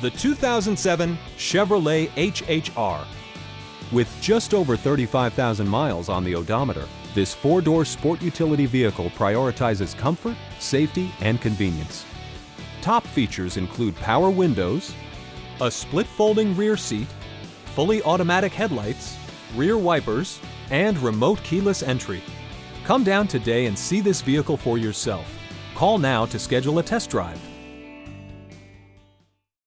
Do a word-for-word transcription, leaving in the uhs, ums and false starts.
the two thousand seven Chevrolet H H R. With just over thirty-five thousand miles on the odometer, this four-door sport utility vehicle prioritizes comfort, safety, and convenience. Top features include power windows, a split folding rear seat, fully automatic headlights, rear wipers, and remote keyless entry. Come down today and see this vehicle for yourself. Call now to schedule a test drive.